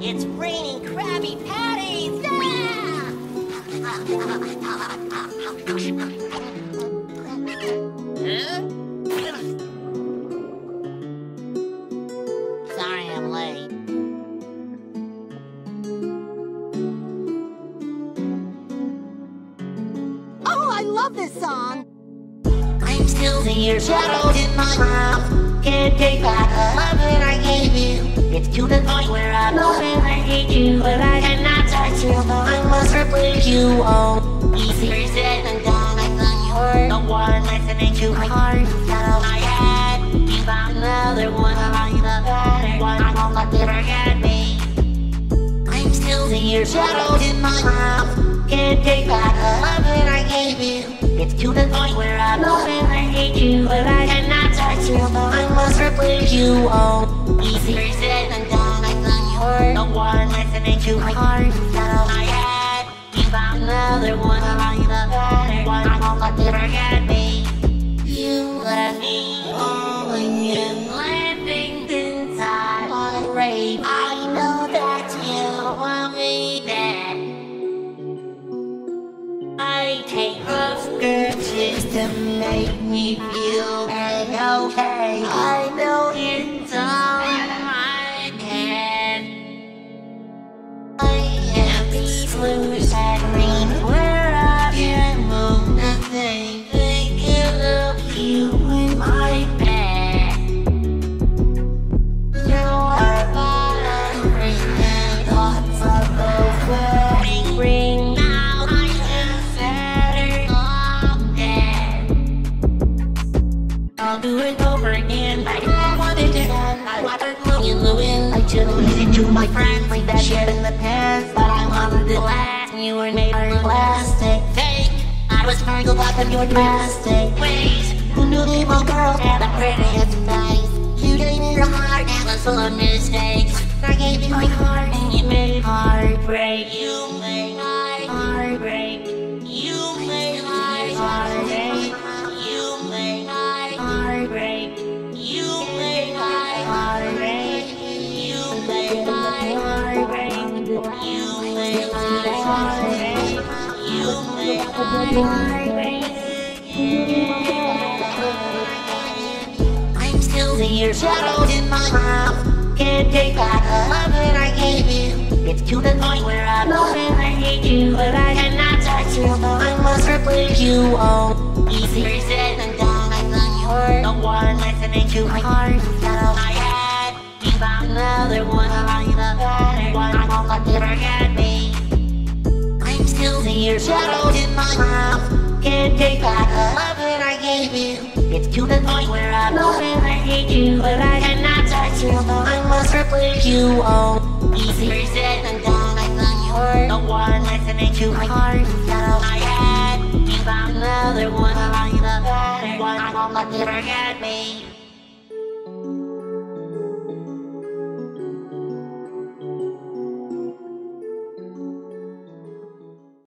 It's raining Krabby Patties! Yeah! Sorry I'm late. Oh, I love this song! I'm still here, shadowed in my mouth. Can't take back the love that I gave you. It's to the point where I know that I hate you, but I cannot touch you, though I must replace you. Oh, easier said than done. I thought you were the one listening to my heart. Out of my head, you found another one. I like the better one. I won't let you forget me. I'm still here, shadowed in my mouth. Can't take back the love that I gave you. It's to the point where I know that I hate you, but I cannot touch you, though I must replace you. Oh, easier said than done. I thought you were the one listening to my heart. Out of my head, you found another one. I like the better one. I won't let you forget me. You left me falling and landing inside my grave. I know that you want me dead. I take rough skirts to make me feel okay. I know it's all in my head. I am these loose and green where I can move nothing. Thinking of you in my bed. Now I've got everything. Thoughts of the ring. Now I am better off dead. I'll do it over again. I don't want it to end. I want to blow in the wind. I just listened to my friends like that shit in the past, but I wanted it last. You were made of plastic, fake. I was sparkled up in your plastic ways. Who knew the evil girls had the prettiest face? You gave me your heart and was full of mistakes. I gave you my heart and you made heartbreak. You made my heartbreak. You made my heartache. You made my heartbreak. You made my heartache. You made my heartbreak. You made my heartache. You made my heartbreak. I'm still here, shadowed in my mouth. Can't take back the love that I gave you. It's to the point where I know that I hate you, but I cannot touch you, though I must replace you. Oh, easier said than done. I thought you were the one listening to my heart. Out of my head, you found another one. I like the better one. I won't let you forget me. I'm still here, shadowed in my mouth. Can't take back the love that I gave you. It's to the point where I know that I hate you, but I cannot touch you, though I must replace you. Oh, easier said than done. I thought you were the one listening to my heart. Out of my head, you found another one. I like the better one. I won't let you forget me.